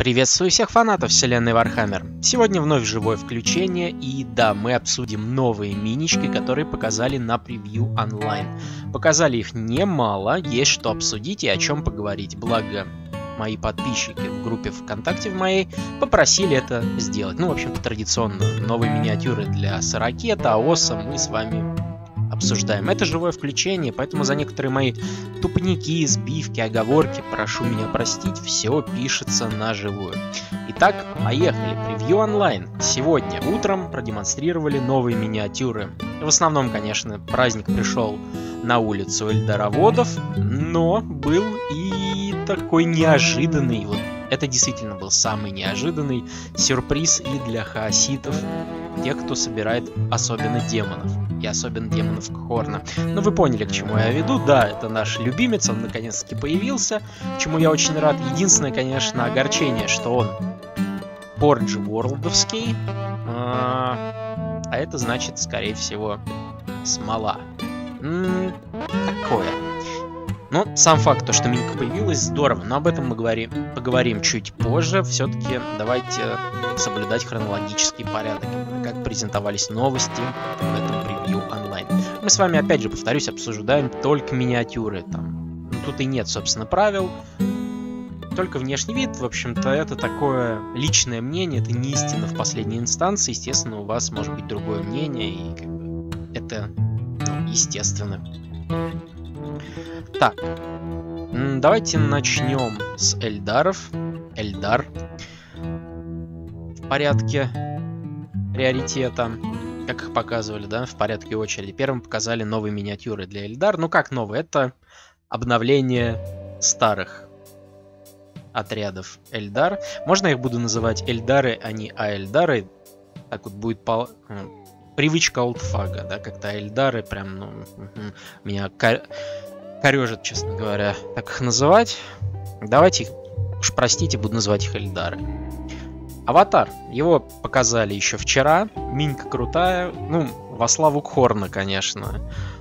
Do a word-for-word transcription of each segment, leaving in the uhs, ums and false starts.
Приветствую всех фанатов вселенной Warhammer. Сегодня вновь живое включение, и да, мы обсудим новые минички, которые показали на превью онлайн. Показали их немало, есть что обсудить и о чем поговорить, благо мои подписчики в группе ВКонтакте в моей попросили это сделать. Ну, в общем-то, традиционно новые миниатюры для Сорокета, АОСа мы с вами обсуждаем. Это живое включение, поэтому за некоторые мои тупники, сбивки, оговорки прошу меня простить, все пишется на живую. Итак, поехали. Превью онлайн. Сегодня утром продемонстрировали новые миниатюры. В основном, конечно, праздник пришел на улицу эльдароводов, но был и такой неожиданный, вот это действительно был самый неожиданный сюрприз и для хаоситов, тех, кто собирает особенно демонов. И особенно демонов Кхорна. Ну, вы поняли, к чему я веду. Да, это наш любимец, он наконец-таки появился, чему я очень рад. Единственное, конечно, огорчение, что он Пордж Ворлдовский, а, а это значит, скорее всего, смола. М-м, такое. Ну, сам факт, то, что минька появилась, здорово, но об этом мы говорим, поговорим чуть позже. Все-таки давайте соблюдать хронологический порядок, как презентовались новости в этом превью онлайн. Мы с вами, опять же, повторюсь, обсуждаем только миниатюры. Там. Ну, тут и нет, собственно, правил. Только внешний вид, в общем-то, это такое личное мнение, это не истина в последней инстанции. Естественно, у вас может быть другое мнение, и как бы, это ну, естественно. Так, давайте начнем с Эльдаров. Эльдар в порядке приоритета, как их показывали, да, в порядке очереди. Первым показали новые миниатюры для Эльдар. Ну как новые? Это обновление старых отрядов Эльдар. Можно я их буду называть Эльдары, а не Аэльдары? Так вот будет по... привычка олдфага, да, как-то Эльдары прям, ну, меня корежит, честно говоря, так их называть. Давайте их, уж простите, буду называть их Эльдары. Аватар. Его показали еще вчера. Минька крутая. Ну, во славу Кхорна, конечно.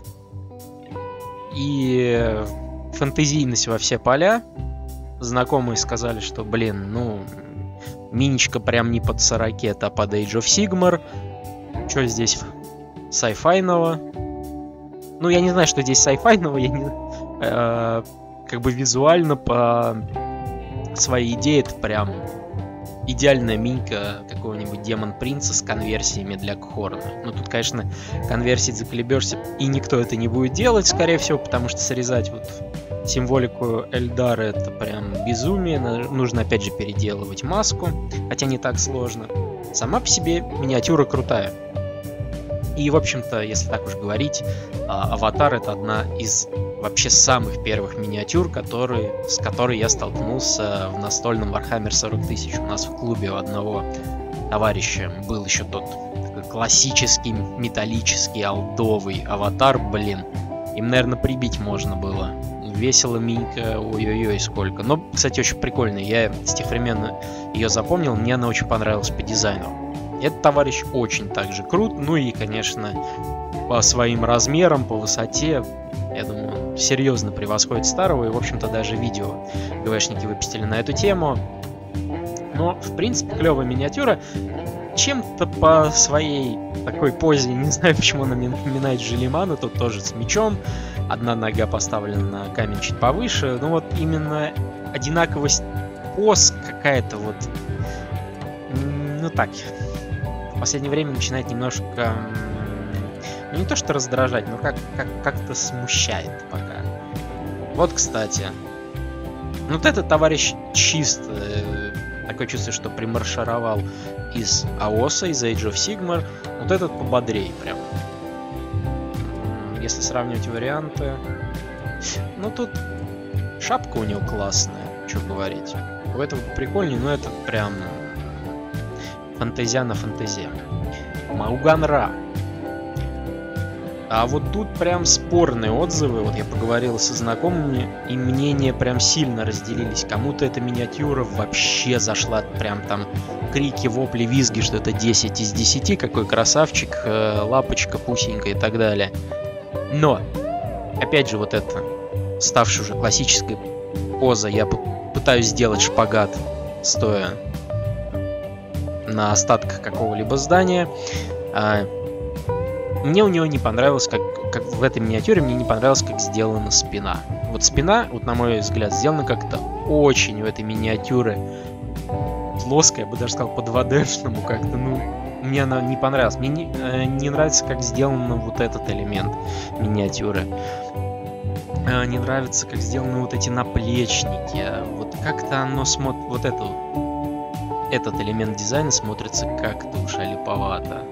И фэнтезийность во все поля. Знакомые сказали, что, блин, ну, миничка прям не под Сорокет, а под Age of Sigmar. Что здесь сайфайного? Ну, я не знаю, что здесь сайфайного. Я не... Э, как бы визуально по своей идее это прям идеальная минька какого-нибудь Демон Принца с конверсиями для Кхорна. Но тут, конечно, конверсить заколебешься, и никто это не будет делать, скорее всего, потому что срезать вот символику Эльдара это прям безумие. Нужно опять же переделывать маску, хотя не так сложно. Сама по себе миниатюра крутая. И, в общем-то, если так уж говорить, Аватар — это одна из вообще самых первых миниатюр, которые, с которой я столкнулся в настольном Warhammer сорок тысяч. У нас в клубе у одного товарища был еще тот такой классический металлический олдовый Аватар, блин. Им, наверное, прибить можно было. Весело минька, ой-ой-ой, сколько. Но, кстати, очень прикольная. Я с тех времен ее запомнил, мне она очень понравилась по дизайну. Этот товарищ очень также крут, ну и, конечно, по своим размерам, по высоте, я думаю, он серьезно превосходит старого, и, в общем-то, даже видео ГВшники выпустили на эту тему. Но, в принципе, клевая миниатюра. Чем-то по своей такой позе, не знаю, почему она мне напоминает Желимана, тут тоже с мечом, одна нога поставлена на камень чуть повыше, ну вот именно одинаковость поз какая-то вот, ну так, в последнее время начинает немножко, ну не то что раздражать, но как, как, как-то смущает пока. Вот, кстати, вот этот товарищ чисто, такое чувство, что примаршировал из АОСа, из Age of Sigmar, вот этот пободрее прям. Если сравнивать варианты, ну тут шапка у него классная, что говорить. У этого прикольнее, но это прям фантазия на фантазия. Мауган Ра. А вот тут прям спорные отзывы. Вот я поговорил со знакомыми, и мнения прям сильно разделились. Кому-то эта миниатюра вообще зашла, прям там крики, вопли, визги, что это десять из десяти, какой красавчик, лапочка, пусенька и так далее. Но, опять же, вот это, ставшая уже классической поза, я пытаюсь сделать шпагат стоя на остатках какого-либо здания. А, мне у него не понравилось, как, как в этой миниатюре, мне не понравилось, как сделана спина. Вот спина, вот на мой взгляд, сделана как-то очень в этой миниатюре плоская, я бы даже сказал, по два дэ-шному как-то, ну, мне она не понравилась. Мне не, э, не нравится, как сделан вот этот элемент миниатюры. Э, не нравится, как сделаны вот эти наплечники. Вот как-то оно смотрит, вот это вот, этот элемент дизайна смотрится как-то уж олиповато.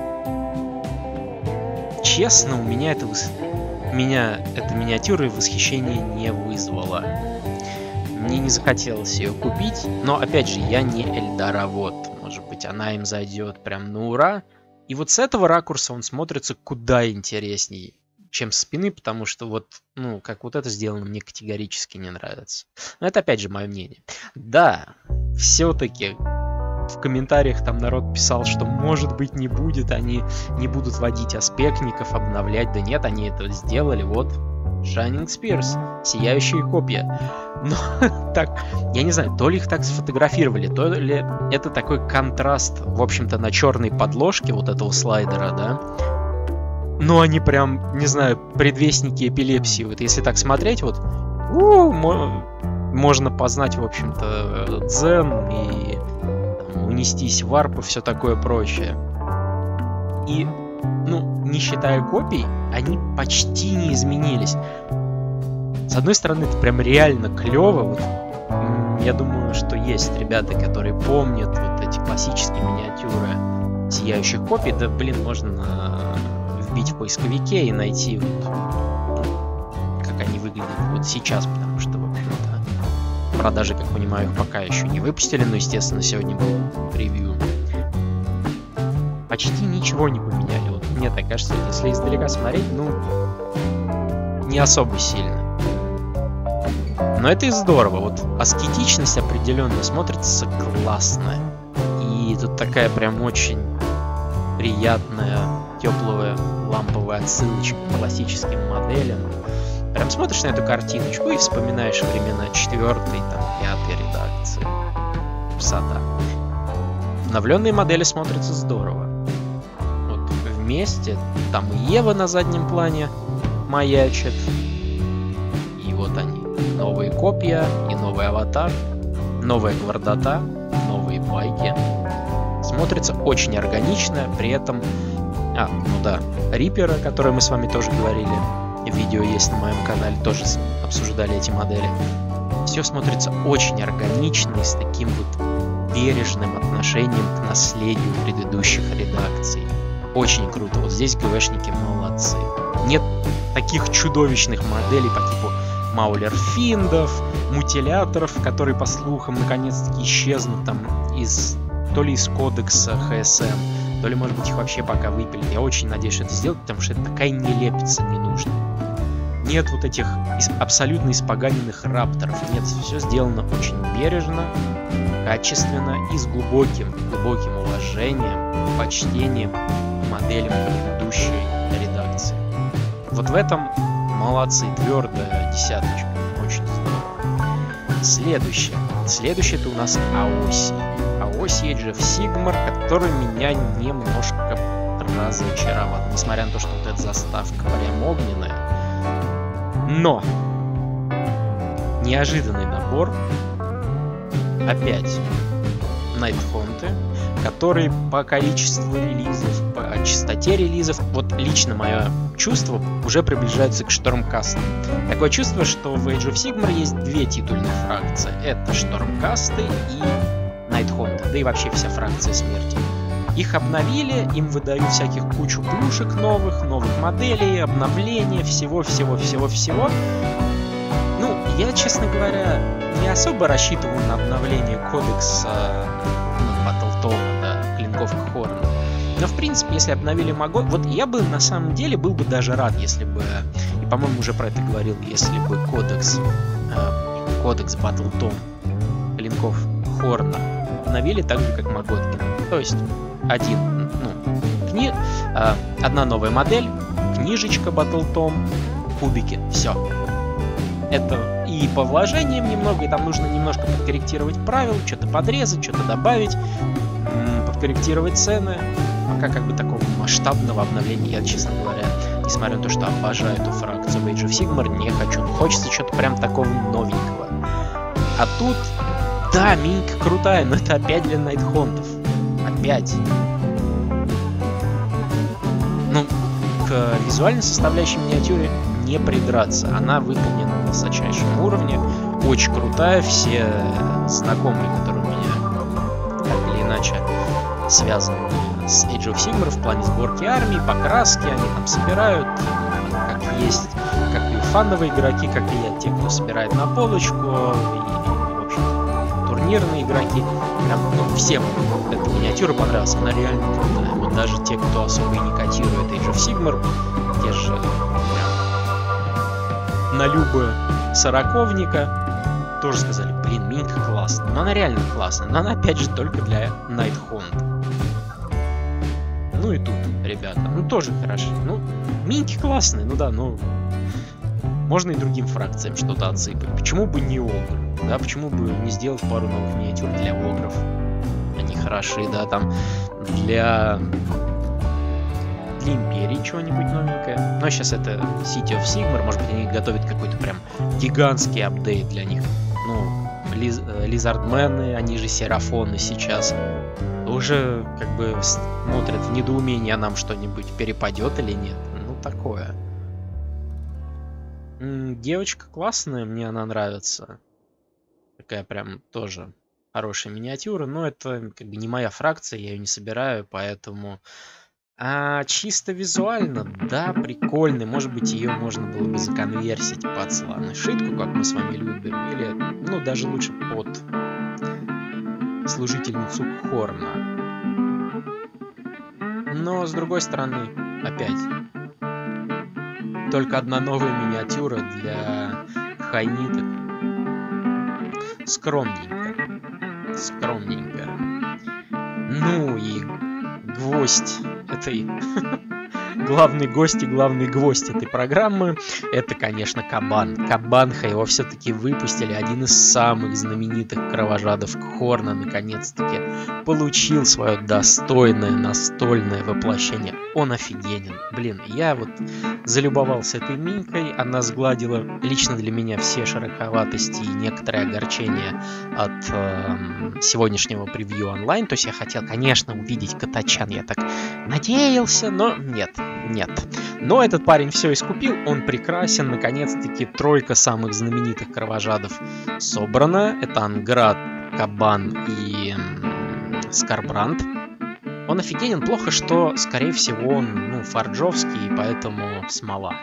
Честно, у меня это, меня эта миниатюра восхищения не вызвала. Мне не захотелось ее купить, но опять же, я не эльдаровод. Может быть, она им зайдет прям на ура. И вот с этого ракурса он смотрится куда интересней, чем с спины, потому что вот, ну, как вот это сделано, мне категорически не нравится. Но это опять же мое мнение. Да, все-таки в комментариях там народ писал, что может быть не будет, они не будут вводить аспектников, обновлять. Да нет, они это сделали, вот. Shining Spears, сияющие копья. Но так, я не знаю, то ли их так сфотографировали, то ли это такой контраст, в общем-то, на черной подложке вот этого слайдера, да. Но они прям, не знаю, предвестники эпилепсии. Вот если так смотреть, вот у, мо- можно познать, в общем-то, дзен и там, унестись в варп и все такое прочее. И, ну, не считая копий, они почти не изменились. С одной стороны, это прям реально клево. Вот, я думаю, что есть ребята, которые помнят вот эти классические миниатюры сияющих копий. Да, блин, можно вбить в поисковике и найти, вот, как они выглядят вот сейчас, потому что, в общем-то, продажи, как понимаю, их пока еще не выпустили, но, естественно, сегодня был превью. Почти ничего не поменяли. Вот мне так кажется, если издалека смотреть, ну, не особо сильно. Но это и здорово. Вот аскетичность определенно смотрится классно. И тут такая прям очень приятная, теплая, ламповая отсылочка к классическим моделям. Прям смотришь на эту картиночку и вспоминаешь времена четвертой, там, пятой редакции. Красота. Обновленные модели смотрятся здорово. Вот вместе, там и Ева на заднем плане маячит. И вот они. Новые копья и новый аватар. Новая гвардота. Новые байки. Смотрится очень органично, при этом... А, ну да, Риппера, о которой мы с вами тоже говорили. Видео есть на моем канале, тоже обсуждали эти модели. Все смотрится очень органично и с таким вот бережным отношением к наследию предыдущих редакций. Очень круто. Вот здесь ГВшники молодцы. Нет таких чудовищных моделей по типу Маулерфиндов, мутиляторов, которые, по слухам, наконец-таки исчезнут там из... то ли из кодекса эйч эс эм, то ли, может быть, их вообще пока выпилят. Я очень надеюсь, что это сделают, потому что это такая нелепица не нужна. Нет вот этих абсолютно испоганенных рапторов. Нет, все сделано очень бережно, качественно и с глубоким, глубоким уважением, почтением к моделям предыдущей редакции. Вот в этом молодцы, твердая десяточка. Очень здорово. Следующее. Следующее это у нас Аоси. Аоси Age of Sigmar, который меня немножко разочаровал. Несмотря на то, что вот эта заставка прям огненная. Но неожиданный набор. Опять Найтхонты, которые по количеству релизов, по частоте релизов, вот лично мое чувство, уже приближаются к Штормкастам. Такое чувство, что в Age of Sigmar есть две титульных фракции. Это Штормкасты и Найтхонты, да и вообще вся фракция смерти. Их обновили, им выдают всяких кучу плюшек новых, новых моделей, обновления, всего-всего-всего-всего. Ну, я, честно говоря, не особо рассчитываю на обновление кодекса ну, Баттлтона, да, клинков Хорна. Но, в принципе, если обновили Магот... Вот я бы, на самом деле, был бы даже рад, если бы... И, по-моему, уже про это говорил, если бы кодекс... Э, кодекс Баттлтон клинков Хорна обновили так же, как Маготкин. То есть, один... Ну, кни... э, одна новая модель, книжечка Баттлтом, кубики, все. Это... И и по вложениям немного, и там нужно немножко подкорректировать правила, что-то подрезать, что-то добавить, подкорректировать цены. Пока как бы такого масштабного обновления я, честно говоря, несмотря на то, что обожаю эту фракцию в Age of Sigmar, не хочу. Хочется что-то прям такого новенького. А тут, да, минька крутая, но это опять для Найтхонтов. Опять. Ну, к визуальной составляющей миниатюре не придраться. Она выполнена на высочайшем уровне. Очень крутая. Все знакомые, которые у меня так или иначе связаны с Age of Sigmar в плане сборки армии, покраски, они там собирают, как есть, как и фановые игроки, как и я, те, кто собирает на полочку, и, и в общем, турнирные игроки. Прям, ну, всем эта миниатюра понравилась, она реально крутая. Вот даже те, кто особо и не котирует Age of Sigmar, те же прям на любую сороковника, тоже сказали, блин, минька классная. Но она реально классная, но она опять же только для Найтхонта. Ну и тут, ребята, ну тоже хорошо. Ну, миньки классные, ну да, ну... Можно и другим фракциям что-то отсыпать. Почему бы не огр? Да, почему бы не сделать пару новых миниатюр для огров? Они хороши, да, там для... Для Империи чего-нибудь новенькое. Но сейчас это City of Sigmar, может быть, они готовят какой-то прям гигантский апдейт для них. Ну, Лиз... Лизардмены, они же Серафоны сейчас. Уже как бы смотрят в недоумении, а нам что-нибудь перепадет или нет. Ну, такое. М-м, девочка классная, мне она нравится. Такая прям тоже хорошая миниатюра, но это как бы не моя фракция, я ее не собираю, поэтому... А чисто визуально, да, прикольный. Может быть, ее можно было бы законверсить под сланошитку, как мы с вами любим. Или, ну, даже лучше под служительницу Хорна. Но, с другой стороны, опять, только одна новая миниатюра для хайниток. Скромненько. Скромненько. Ну и гвоздь этой... Главный гость и главный гвоздь этой программы — это, конечно, Кабан. Кабанха, его все-таки выпустили. Один из самых знаменитых кровожадов Хорна наконец-таки получил свое достойное настольное воплощение. Он офигенен. Блин, я вот залюбовался этой минькой. Она сгладила лично для меня все шероховатости и некоторые огорчения от э, сегодняшнего превью онлайн. То есть я хотел, конечно, увидеть Катачан. Я так надеялся, но нет. Нет. Но этот парень все искупил, он прекрасен. Наконец-таки тройка самых знаменитых кровожадов собрана. Это Анград, Кабан и м, Скарбранд. Он офигенен. Плохо, что, скорее всего, он ну, фарджовский, и поэтому смола.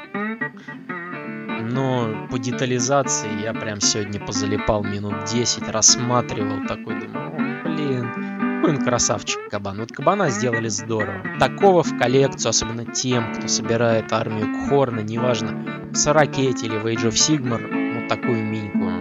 Но по детализации я прям сегодня позалипал минут десять, рассматривал такой, думаю, о, блин. Какой он красавчик, Кабан. Вот Кабана сделали здорово. Такого в коллекцию, особенно тем, кто собирает армию Хорна, неважно, в Сорокете или в Age of Sigmar, вот такую миньку.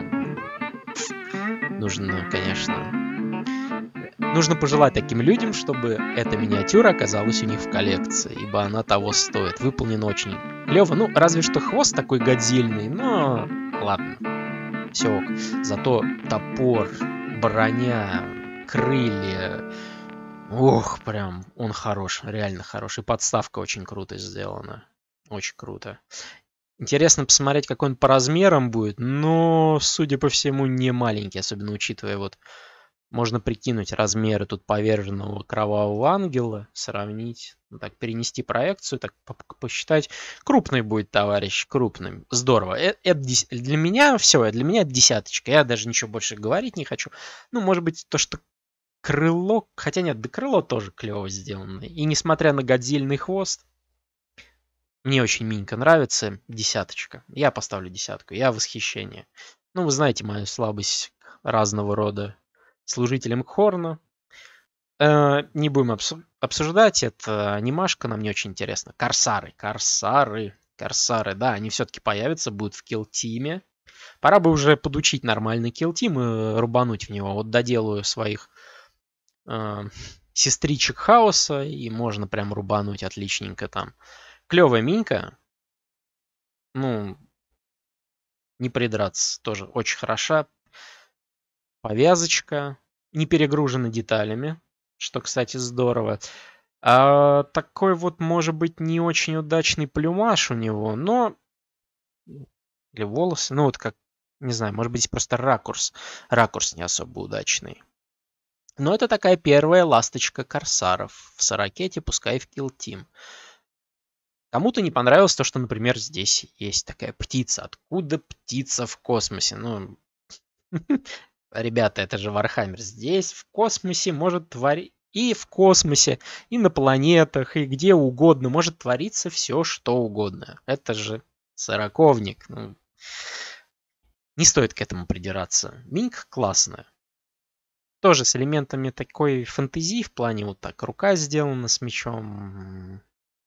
Нужно, конечно... Нужно пожелать таким людям, чтобы эта миниатюра оказалась у них в коллекции, ибо она того стоит. Выполнена очень клево. Ну, разве что хвост такой годзильный, но ладно. Все ок. Зато топор, броня... крылья. Ох, прям он хорош, реально хорош. И подставка очень круто сделана. Очень круто. Интересно посмотреть, какой он по размерам будет, но, судя по всему, не маленький, особенно учитывая вот... Можно прикинуть размеры тут поверженного кровавого ангела, сравнить, ну, так перенести проекцию, так посчитать. Крупный будет, товарищ, крупным. Здорово. Это, это для меня все, для меня это десяточка. Я даже ничего больше говорить не хочу. Ну, может быть, то, что крыло, хотя нет, да крыло тоже клево сделано. И несмотря на годзильный хвост, мне очень минька нравится, десяточка. Я поставлю десятку, я в восхищении. Ну, вы знаете мою слабость к разного рода служителям Хорна. Э, не будем обсу- обсуждать, это анимашка, нам не очень интересно. Корсары, корсары, корсары, да, они все-таки появятся, будут в килл-тиме. Пора бы уже подучить нормальный килл-тим и рубануть в него. Вот доделаю своих э, сестричек хаоса, и можно прям рубануть отличненько там. Клевая минька. Ну, Не придраться. Тоже очень хороша. Повязочка. Не перегружена деталями. Что, кстати, здорово. А, такой вот, может быть, не очень удачный плюмаж у него, но... Или волосы. Ну, вот как... Не знаю, может быть, просто ракурс. Ракурс не особо удачный. Но это такая первая ласточка корсаров в сорокете, пускай в Kill Team. Кому-то не понравилось то, что, например, здесь есть такая птица. Откуда птица в космосе? Ну, ребята, это же Вархаммер. Здесь в космосе может творить... И в космосе, и на планетах, и где угодно может твориться все, что угодно. Это же сороковник. Ну, не стоит к этому придираться. Минька классная. Тоже с элементами такой фэнтезии в плане вот так. Рука сделана с мечом.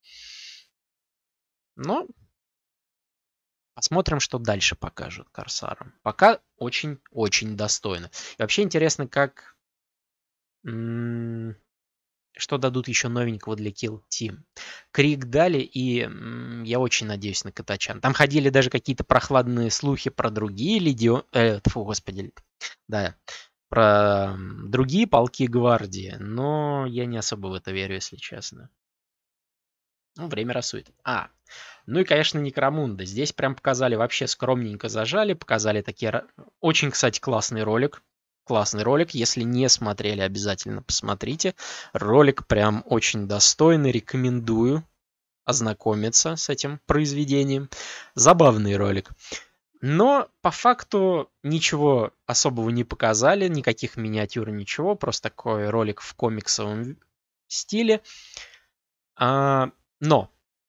Но посмотрим, что дальше покажут корсарам. Пока очень-очень достойно. И вообще интересно, как... М- что дадут еще новенького для Kill Team. Крик дали, и м- я очень надеюсь на Катачан. Там ходили даже какие-то прохладные слухи про другие легионы... Э, фу, господи. Да, про другие полки гвардии, но я не особо в это верю, если честно. Ну, время рассудит. А, ну и, конечно, Некромунда. Здесь прям показали, вообще скромненько зажали, показали такие... Очень, кстати, классный ролик. Классный ролик. Если не смотрели, обязательно посмотрите. Ролик прям очень достойный. Рекомендую ознакомиться с этим произведением. Забавный ролик. Но по факту ничего особого не показали, никаких миниатюр, ничего, просто такой ролик в комиксовом стиле. А, но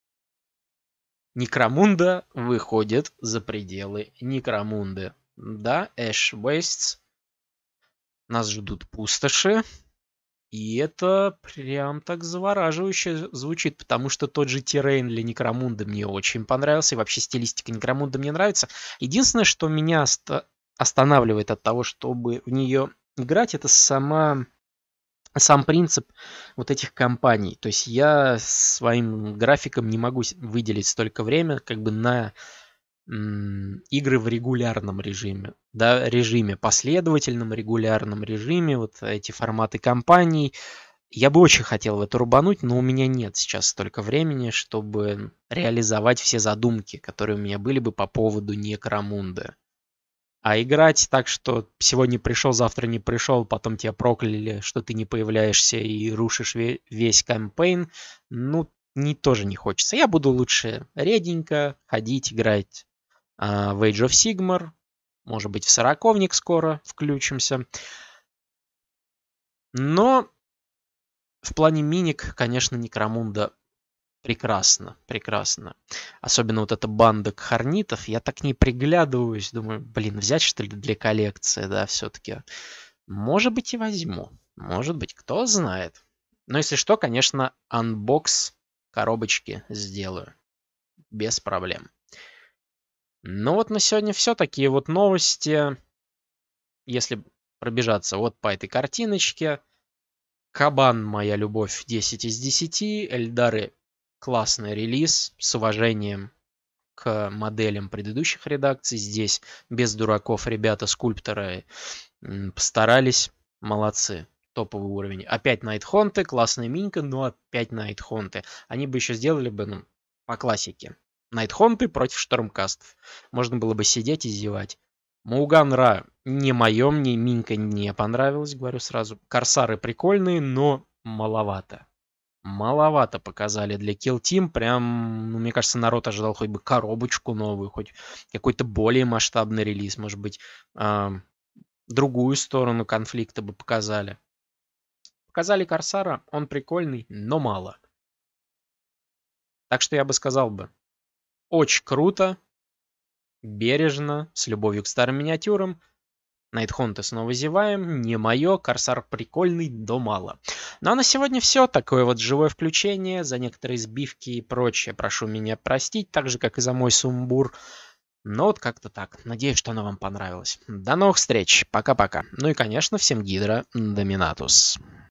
Некромунда выходит за пределы Некромунды. Да, Ash Wastes. Нас ждут пустоши. И это прям так завораживающе звучит, потому что тот же террейн для Некромунды мне очень понравился, и вообще стилистика Некромунды мне нравится. Единственное, что меня оста- останавливает от того, чтобы в нее играть, это сама, сам принцип вот этих кампаний. То есть я своим графиком не могу выделить столько времени как бы на игры в регулярном режиме, да, режиме, последовательном регулярном режиме, вот эти форматы кампаний. Я бы очень хотел в это рубануть, но у меня нет сейчас столько времени, чтобы реализовать все задумки, которые у меня были бы по поводу Некромунды. А играть так, что сегодня пришел, завтра не пришел, потом тебя прокляли, что ты не появляешься и рушишь весь кампейн, ну, не, тоже не хочется. Я буду лучше реденько ходить, играть в Age of Sigmar, может быть, в сороковник скоро включимся. Но в плане миник, конечно, Некромунда прекрасно, прекрасно. Особенно вот эта банда кхарнитов, я так не приглядываюсь, думаю, блин, взять что ли для коллекции, да, все-таки. Может быть, и возьму. Может быть, кто знает. Но если что, конечно, анбокс коробочки сделаю. Без проблем. Ну вот на сегодня все. Такие вот новости. Если пробежаться вот по этой картиночке. Кабан моя любовь десять из десяти. Эльдары классный релиз. С уважением к моделям предыдущих редакций. Здесь без дураков ребята, скульпторы постарались. Молодцы. Топовый уровень. Опять Найтхонты. Классная минька, но опять Найтхонты. Они бы еще сделали бы, ну, по классике. Найтхонты против Штормкастов. Можно было бы сидеть и зевать. Мауган Ра не мое, мне минька не понравилась, говорю сразу. Корсары прикольные, но маловато. Маловато показали для Kill Team. Прям, ну, мне кажется, народ ожидал хоть бы коробочку новую, хоть какой-то более масштабный релиз. Может быть, э, другую сторону конфликта бы показали. Показали Корсара, он прикольный, но мало. Так что я бы сказал бы, очень круто, бережно, с любовью к старым миниатюрам. Найтхонты снова зеваем, не мое, Корсар прикольный, но мало. Ну а на сегодня все. Такое вот живое включение. За некоторые сбивки и прочее прошу меня простить, так же, как и за мой сумбур. Но вот как-то так. Надеюсь, что оно вам понравилось. До новых встреч. Пока-пока. Ну и, конечно, всем Гидра Доминатус.